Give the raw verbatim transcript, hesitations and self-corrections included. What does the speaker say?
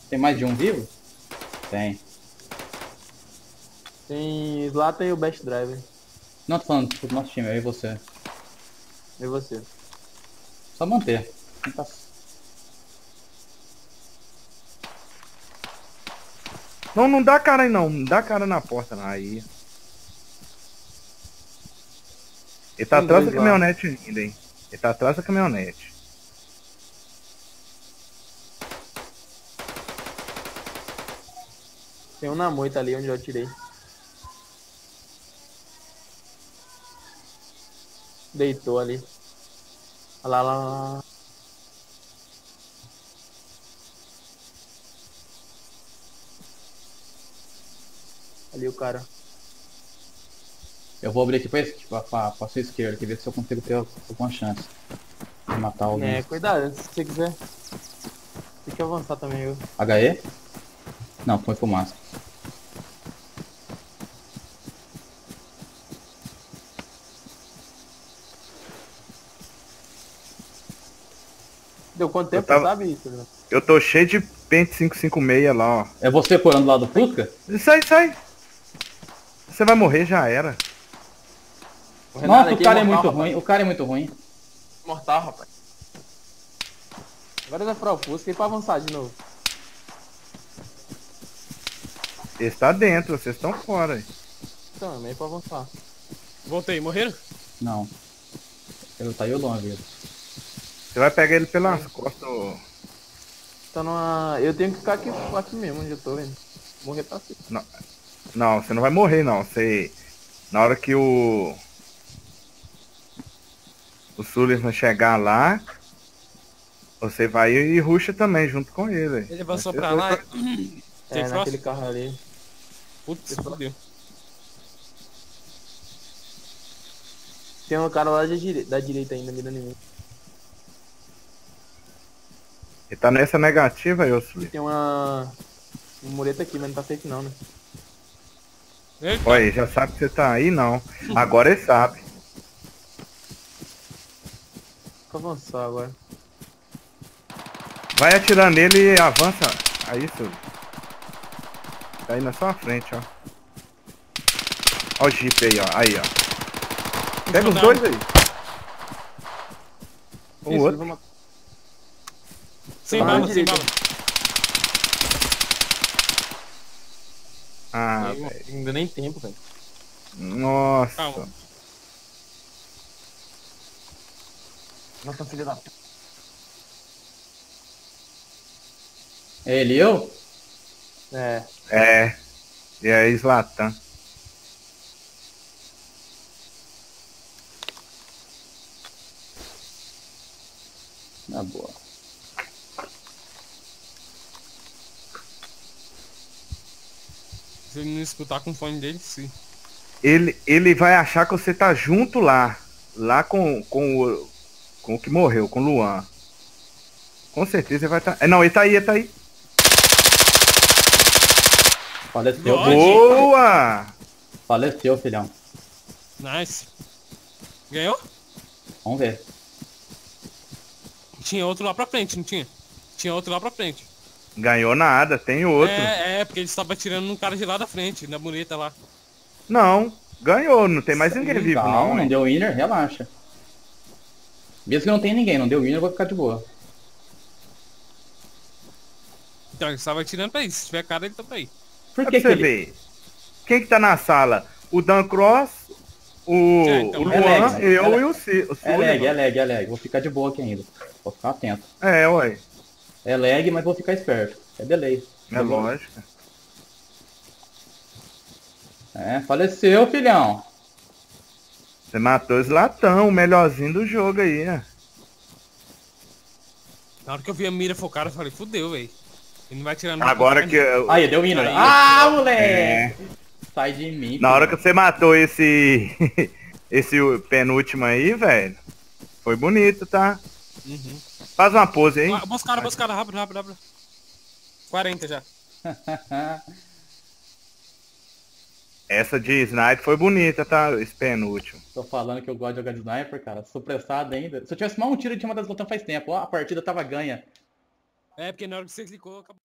Tem mais de um vivo? Tem. Tem Slata e o Best Driver. Não, tô falando do nosso time, eu e você. E você? Só manter. Não tá- Não, não dá cara aí não. Não dá cara na porta não. Aí. Ele tá Tem atrás da dois lá. caminhonete ainda, hein? Ele tá atrás da caminhonete. Tem um na moita ali onde eu atirei. Deitou ali. Olha lá, lá, lá, lá. Ali o cara. Eu vou abrir aqui pra, es- pra, pra, pra sua esquerda, quer ver se eu consigo ter alguma chance de matar alguém. É, cuidado, se você quiser. Tem que avançar também, eu. H E? Não, foi fumaça. Deu quanto Eu tempo, tava- você sabe isso? Né? Eu tô cheio de pente quinhentos e cinquenta e seis lá, ó. É você corando lá do Fusca? Sai, sai. Você vai morrer, já era. O Renato Nossa, o aqui cara é mortal, muito rapaz. ruim, o cara é muito ruim. Mortal, rapaz. Agora vai furar o Fusca e pra avançar de novo. Ele está dentro, vocês estão fora. Então, é meio pra avançar. Voltei, morreram? Não. Ele tá aí o longe. Você vai pegar ele pelas costas. Ô. Tá numa... Eu tenho que ficar aqui, aqui mesmo, onde eu tô vendo. Morrer pra cima. Não, não, você não vai morrer, não. Você... Na hora que o... O Sullivan chegar lá, você vai e ruxa também junto com ele. Ele avançou Vocês pra dois lá. vai- Tem É, frost? naquele carro ali. Putz, fodeu. Tem um cara lá da, dire... da direita ainda mirando em mim. Ele tá nessa negativa aí, ô Sullivan. Tem uma... Um mureta aqui, mas não tá safe não, né? Eita, Olha, ele já sabe que você tá aí, não. Agora ele sabe. Vou avançar agora. Vai atirando nele e avança. Aí, Sullivan. Tá aí na sua frente, ó. Ó o Jeep aí, ó. Aí, ó. Pega os dois aí. O Isso, outro. vamos... sem Tá na bala, sem direita. bala. Ah, Não velho. não deu nem tempo, velho. Nossa. Calma. Nossa, filha da... É ele e eu? É. É. E aí, Zlatan. Na boa. Se ele não escutar com o fone dele, sim. Ele, ele vai achar que você tá junto lá. Lá com, com, o, com o que morreu, com o Luan. Com certeza ele vai estar. Tá... É, não, ele tá aí, ele tá aí. Faleceu. Lógico. Boa! Faleceu, filhão. Nice. Ganhou? Vamos ver. Tinha outro lá pra frente, não tinha? Tinha outro lá pra frente. Ganhou nada, tem outro. É, é, porque ele estava atirando num cara de lá da frente, na mureta lá. Não, ganhou, não tem mais ninguém vivo Calma, não. não hein? deu winner, relaxa. Mesmo que não tenha ninguém, não deu winner, eu vou ficar de boa. Então, ele estava atirando pra isso. Se tiver cara, ele tá pra aí. Por É que pra que você ele... ver. Quem que tá na sala? O Dan Cross, o, É, então, o é Luan, lag, eu é e o, C, o É lag, é Sullivan. lag, é lag. Vou ficar de boa aqui ainda. Vou ficar atento. É, ué. É lag, mas vou ficar esperto. É delay. É lógico. É, faleceu, filhão. Você matou o Zlatão, o melhorzinho do jogo aí, né? Na hora que eu vi a mira focada, eu falei, fudeu, velho. Ele não vai tirar no Agora que. Aí, deu winner. Aí. Ah, moleque! É, Sai de mim. na hora que filhão. você matou esse. esse penúltimo aí, velho. Foi bonito, tá? Uhum. Faz uma pose aí. Ah, buscaram, buscaram, rápido, rápido, rápido. quarenta já. Essa de sniper foi bonita, tá? Esse penúltimo. Tô falando que eu gosto de jogar de sniper, cara. Supressado ainda. Se eu tivesse mal um tiro de uma das lutas faz tempo, ó, a partida tava ganha. É, porque na hora que você clicou, acabou.